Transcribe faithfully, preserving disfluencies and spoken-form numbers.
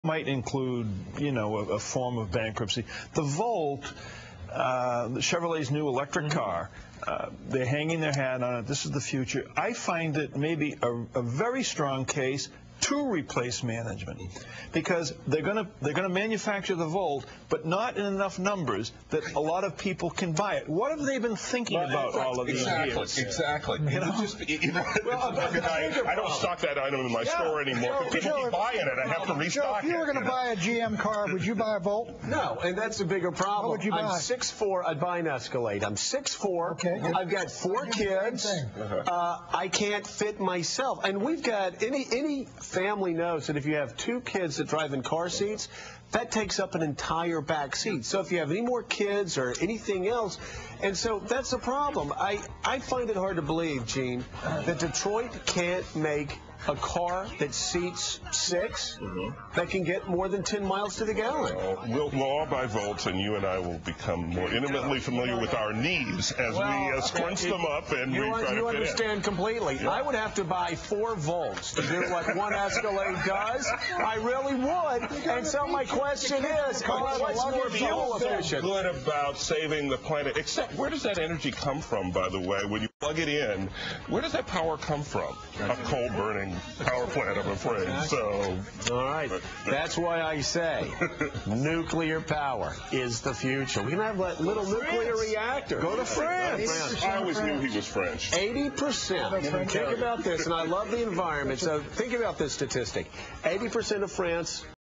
might include, you know, a, a form of bankruptcy. The Volt, uh, Chevrolet's new electric mm-hmm. car, uh, they're hanging their hat on it. This is the future. I find it maybe a, a very strong case to replace management, because they're going to they're going to manufacture the Volt, but not in enough numbers that a lot of people can buy it. What have they been thinking well, about all of these exactly, years? Exactly. You know? Just, you know, well, I, I don't stock that item in my yeah. store anymore. Joe, people Joe, keep buying it. I have to restock Joe, if you were going to you know? buy a G M car, would you buy a Volt? No, and that's a bigger problem. What would you buy? I'm six foot four. I'd buy an Escalade. I'm six foot four. Okay. I've got four kids. Uh-huh. Uh, I can't fit myself. And we've got, any, any family knows that if you have two kids that drive in car seats, that takes up an entire back seat. So if you have any more kids or anything else, and so that's the problem. I, I find it hard to believe, Gene, that Detroit can't make a car that seats six mm-hmm. that can get more than ten miles to the gallon. Uh, we'll, we'll all buy Volts, and you and I will become more intimately familiar with our knees as well, we uh, scrunch it, them up and you we try You to fit understand in. completely. Yeah. I would have to buy four Volts to do what one Escalade does. I really would. And so my question is, what's more fuel efficient? Good about saving the planet. Except, where does that energy come from, by the way? When you plug it in, where does that power come from? A coal-burning power plant, I'm afraid. So, all right, but, that's why I say nuclear power is the future. We can have that little nuclear reactor. Go to France. I always knew he was French. eighty percent. Think about this, and I love the environment. So think about this statistic: eighty percent of France